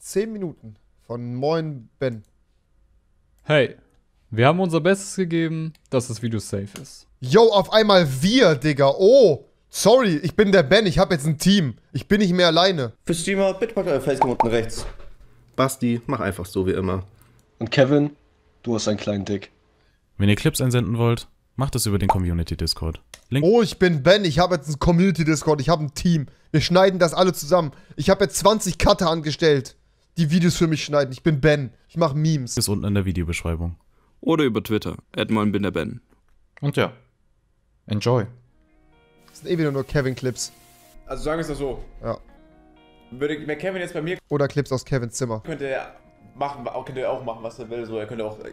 10 Minuten von Moin Ben. Hey, wir haben unser Bestes gegeben, dass das Video safe ist. Yo, auf einmal wir, Digga. Oh, sorry, ich bin der Ben. Ich habe jetzt ein Team. Ich bin nicht mehr alleine. Für Streamer, bitte packt euer Facecam unten rechts. Basti, mach einfach so wie immer. Und Kevin, du hast einen kleinen Dick. Wenn ihr Clips einsenden wollt, macht es über den Community-Discord. Link. Oh, ich bin Ben. Ich habe jetzt einen Community-Discord. Ich habe ein Team. Wir schneiden das alle zusammen. Ich habe jetzt 20 Cutter angestellt, die Videos für mich schneiden. Ich bin Ben. Ich mache Memes. Ist unten in der Videobeschreibung. Oder über Twitter. @moinbinderben. Und ja, enjoy. Das sind eh wieder nur Kevin-Clips. Also sagen wir es doch so. Ja. Wenn Kevin jetzt bei mir Oder Clips aus Kevins Zimmer. könnte er auch machen, was er will. So, er könnte auch.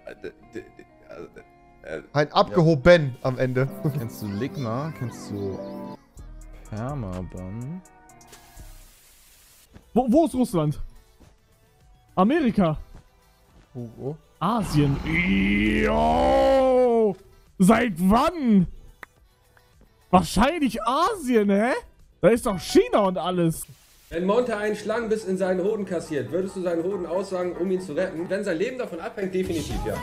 Ein abgehoben Ben am Ende. Kennst du Ligma? Kennst du Permaban? Wo ist Russland? Amerika. Oh. Asien. Yo! Seit wann? Wahrscheinlich Asien, hä? Da ist doch China und alles. Wenn Monte einen Schlangenbiss in seinen Hoden kassiert, würdest du seinen Hoden aussagen, um ihn zu retten? Wenn sein Leben davon abhängt, definitiv, ja.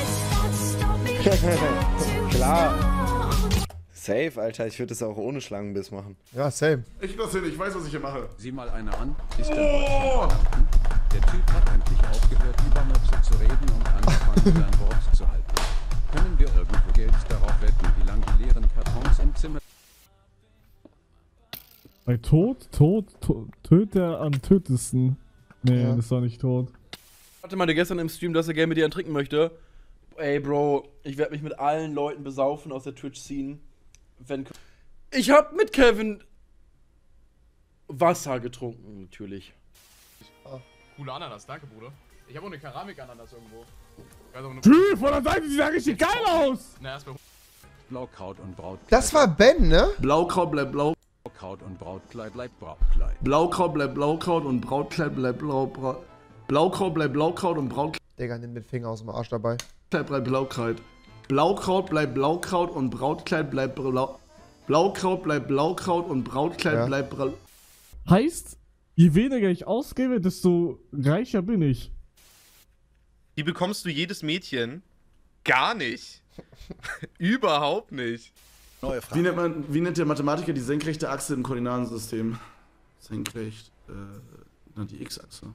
Klar. Safe, Alter. Ich würde es auch ohne Schlangenbiss machen. Ja, same. Ich lass hin, ich weiß, was ich hier mache. Sieh mal eine an. Ist der Typ hat endlich aufgehört, über Möpse zu reden und angefangen, sein Wort zu halten. Können wir irgendwo Geld darauf wetten, wie lange die leeren Kartons im Zimmer... Bei Töter am tötesten. Nee, Ja. das ist doch nicht tot. Hatte meinte gestern im Stream, dass er gerne mit dir einen trinken möchte. Ey, Bro, ich werde mich mit allen Leuten besaufen aus der Twitch-Scene. Ich hab mit Kevin Wasser getrunken, natürlich. Coole Ananas, danke, Bruder. Ich habe auch eine Keramik-Ananas irgendwo. Von der Seite sieht ja richtig geil aus! Na, erstmal. Blaukraut und Brautkleid. Das war Ben, ne? Blaukraut bleibt blau. Blaukraut und Brautkleid bleibt Brautkleid. Blaukraut bleibt Blaukraut und Brautkleid bleibt Blaukraut bleibt Blaukraut und Brautkleid Digga, nimm den Finger aus dem Arsch dabei. bleibt Blaukraut. Blaukraut bleibt Blaukraut und Brautkleid bleibt Blaukraut bleibt Blaukraut und Brautkleid bleibt Heißt, je weniger ich ausgebe, desto reicher bin ich. Wie bekommst du jedes Mädchen? Gar nicht. Überhaupt nicht. Neue Frage. Wie nennt der Mathematiker die senkrechte Achse im Koordinatensystem? Senkrecht, die X-Achse.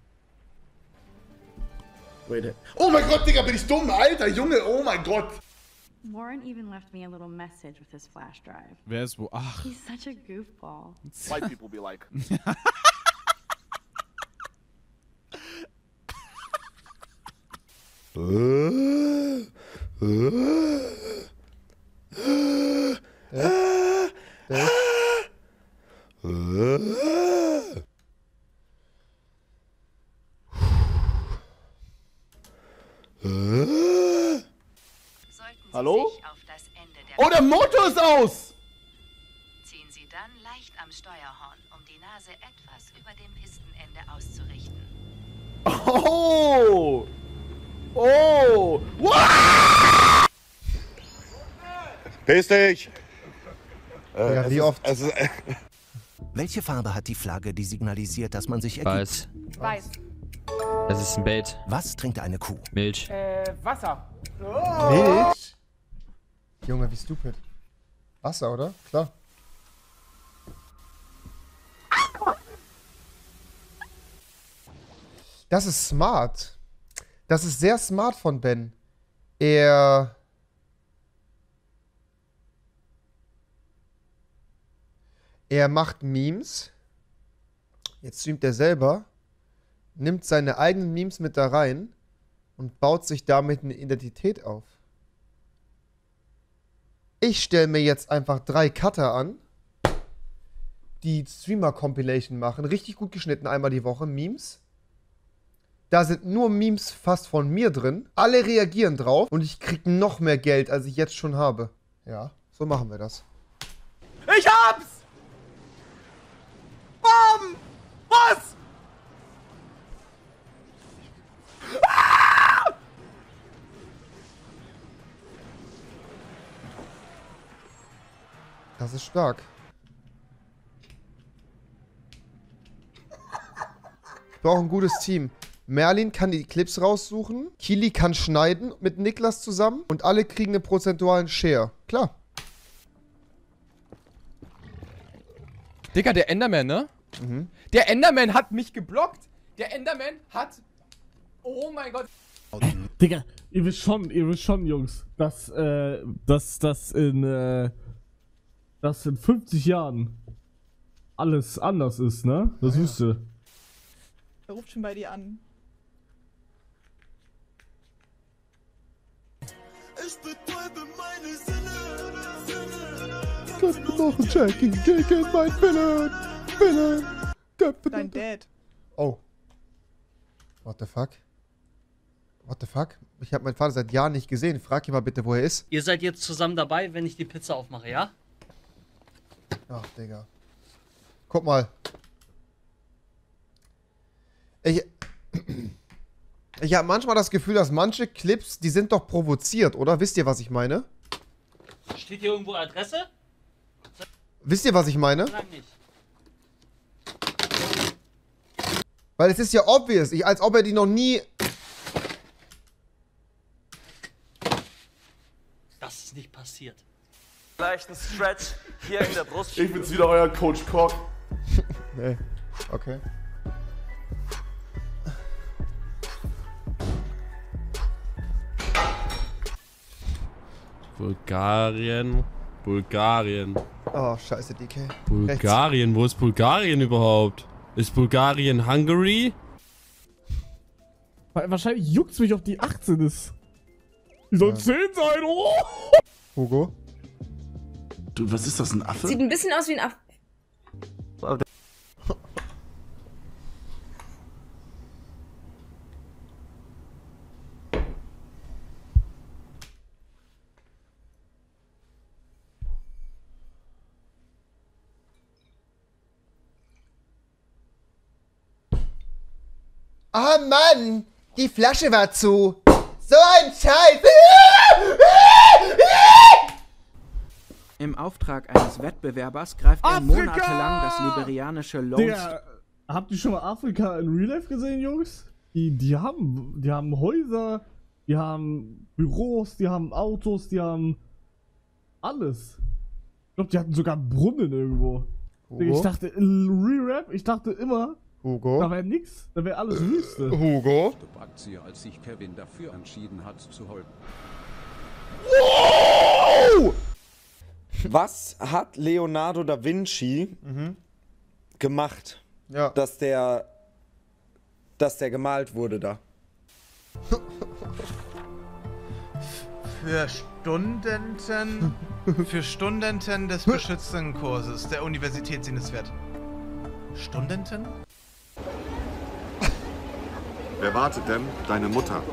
Wait. Oh mein Gott, Digga, bin ich dumm, Alter, Junge, oh mein Gott. Warren even left me a little message with his flash drive. Wer ist wo? Ach. He's such a goofball. White people be like. Hallo? Oh, der Motor ist aus! Ziehen Sie dann leicht am Steuerhorn, um die Nase etwas über dem Pistenende auszurichten. Oh! Oh! Wow! Piss dich! Digga, wie oft? Welche Farbe hat die Flagge, die signalisiert, dass man sich ergibt? Weiß. Weiß. Das ist ein Bait. Was trinkt eine Kuh? Milch. Wasser. Milch? Junge, wie stupid. Wasser, oder? Klar. Das ist smart. Das ist sehr smart von Ben. Er macht Memes. Jetzt streamt er selber. Nimmt seine eigenen Memes mit da rein und baut sich damit eine Identität auf. Ich stelle mir jetzt einfach 3 Cutter an, die Streamer-Compilation machen. Richtig gut geschnitten, einmal die Woche. Memes. Da sind nur Memes fast von mir drin. Alle reagieren drauf und ich krieg noch mehr Geld, als ich jetzt schon habe. Ja, so machen wir das. Ich hab's! Bam! Was? Das ist stark. Ich brauche ein gutes Team. Merlin kann die Clips raussuchen. Kili kann schneiden mit Niklas zusammen. Und alle kriegen einen prozentualen Share. Klar. Digga, der Enderman, ne? Mhm. Der Enderman hat mich geblockt. Der Enderman hat... Oh mein Gott. Digga, ihr wisst schon, Jungs, dass in 50 Jahren alles anders ist, ne? Das wisst ihr. Er ruft schon bei dir an. Ich betäube meine Sinne. Köpfe machen Jacking gegen mein Willen. Dein Dad. Oh. What the fuck? What the fuck? Ich habe meinen Vater seit Jahren nicht gesehen. Frag ihn mal bitte, wo er ist. Ihr seid jetzt zusammen dabei, wenn ich die Pizza aufmache, ja? Ach, Digga. Guck mal. Ich habe manchmal das Gefühl, dass manche Clips, die sind doch provoziert, oder? Wisst ihr, was ich meine? Steht hier irgendwo Adresse? Wisst ihr, was ich meine? Sag nicht. Weil es ist ja obvious, als ob er die noch nie... Das ist nicht passiert. Leichten Stretch hier in der Brust. Ich bin's wieder, euer Coach Cock. Nee. Okay. Bulgarien. Oh, scheiße, DK. Bulgarien, wo ist Bulgarien überhaupt? Ist Bulgarien Hungary? Wahrscheinlich juckt's mich, ob die 18 ist. Die soll 10 sein, oh! Hugo? Du, was ist das, ein Affe? Sieht ein bisschen aus wie ein Affe. Ah, Mann! Die Flasche war zu! So ein Scheiß! Im Auftrag eines Wettbewerbers greift er monatelang das liberianische Digga, habt ihr schon mal Afrika in Real Life gesehen, Jungs? Die haben Häuser, die haben Büros, die haben Autos, die haben alles. Ich glaube, die hatten sogar einen Brunnen irgendwo. Digga, ich dachte, in Real Rap, ich dachte immer, Hugo? Da wäre nix, da wäre alles Wüste. Hugo? Als sich Kevin dafür entschieden hat zu holen. Wow! Was hat Leonardo da Vinci gemacht, dass der gemalt wurde da? Für Studenten des beschützten Kurses der Universität Sinneswert. Studenten? Wer wartet denn? Deine Mutter.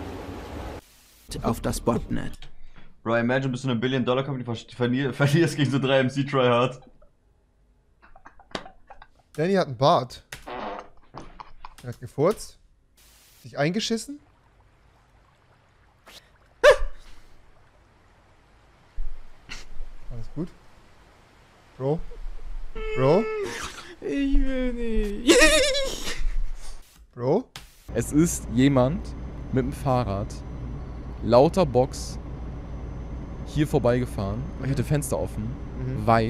Auf das Botnet. Bro, imagine, bist du eine Billion-Dollar-Company, verlierst gegen so 3 MC Tryhard. Danny hat einen Bart. Er hat gefurzt. Sich eingeschissen. Alles gut. Bro. Bro. Ich will nicht. Bro. Es ist jemand mit dem Fahrrad, lauter Box, hier vorbeigefahren. Ich hatte Fenster offen, weit.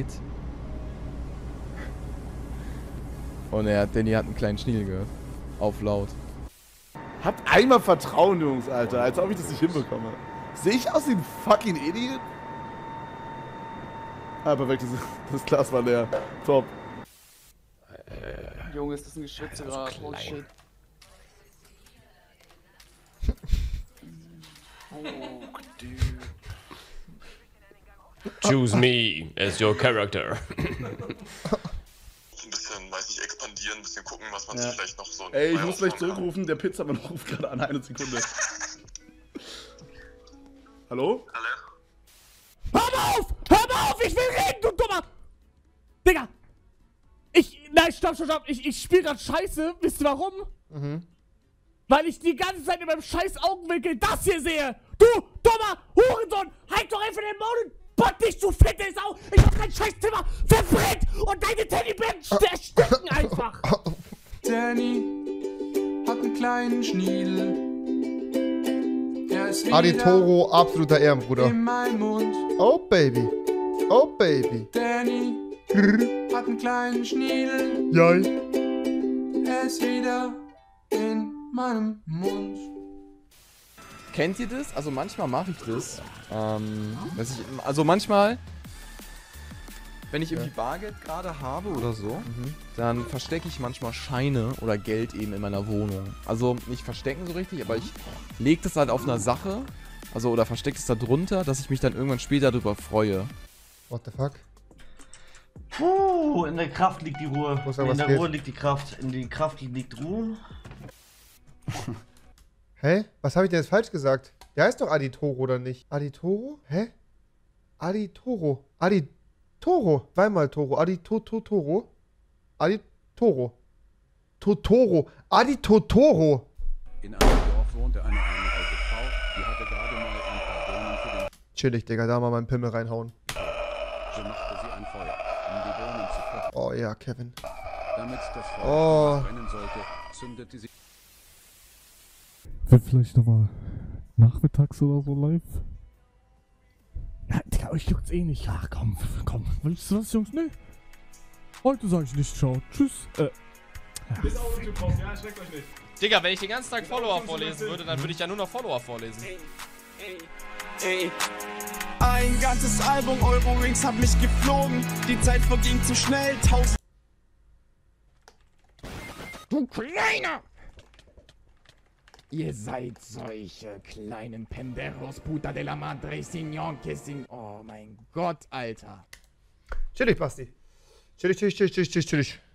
Und Danny hat einen kleinen Schniedel gehört. Auf laut. Habt einmal Vertrauen, Jungs, Alter, als ob ich das nicht hinbekomme. Sehe ich aus wie ein fucking Idiot? Ah, perfekt, das Glas war leer. Top. Junge, ist das ein Geschwitze gerade. Oh shit. Oh, dude. Choose me as your character. Ein bisschen, weiß nicht, expandieren, ein bisschen gucken, was man sich vielleicht noch so... Ey, ich muss gleich zurückrufen, der Pizzamann ruft gerade an, 1 Sekunde. Hallo? Hör mal auf! Hör mal auf! Ich will reden, du Dummer! Digga! Nein, stopp! Ich spiel grad Scheiße. Wisst ihr warum? Weil ich die ganze Zeit in meinem scheiß Augenwinkel das hier sehe! Du dummer Hurensohn! Halt doch einfach den Mund und bott dich, du fette Sau! Ich hab dein scheiß Zimmer verbrennt und deine Teddybären stecken einfach! Danny, hat einen kleinen Schniedel. Er ist Adi wieder Toro, absoluter Ehrenbruder. in meinem Mund. Oh Baby. Oh Baby. Danny hat einen kleinen Schniedel. Jai. Er ist wieder in meinem Mund. Kennt ihr das? Also manchmal mache ich das. Also manchmal, wenn ich irgendwie Bargeld gerade habe oder so, dann verstecke ich manchmal Scheine oder Geld eben in meiner Wohnung. Also nicht verstecken so richtig, aber ich lege das halt auf einer Sache, also oder verstecke es da drunter, dass ich mich dann irgendwann später darüber freue. What the fuck? Puh, in der Kraft liegt die Ruhe. In der geht? Ruhe liegt die Kraft. In die Kraft liegt Ruhe. Hä? Was habe ich denn jetzt falsch gesagt? Der heißt doch Adi Toro, oder nicht? Adi Toro? Hä? Adi Toro. Adi Toro. Zweimal Toro. Adi Toro. Adi Toro. Totoro. Adi Totoro. In einem Dorf wohnte eine alte Frau, die hatte gerade mal ein paar Bohnen für den... Chillig, Digga. Da mal meinen Pimmel reinhauen. So machte sie ein Feuer, um die Bohnen zu kochen. Oh ja, Kevin. Damit das Feuer brennen sollte, zündete sie... Wird vielleicht nochmal nachmittags oder so live? Ja, Digga, euch juckt's eh nicht. Ach komm. Willst du was, Jungs? Nee. Heute sag ich nicht ciao. Tschüss. Ist auch YouTube raus, ja, schreckt euch nicht. Digga, wenn ich den ganzen Tag Follower vorlesen würde, dann würde ich ja nur noch Follower vorlesen. Ey. Ein ganzes Album Eurowings hat mich geflogen. Die Zeit verging zu schnell. 1000. Du Kleiner! Ihr seid solche kleinen Penderos, puta de la madre, signon, kissing. Oh mein Gott, Alter. Chillig, Basti. Chillig.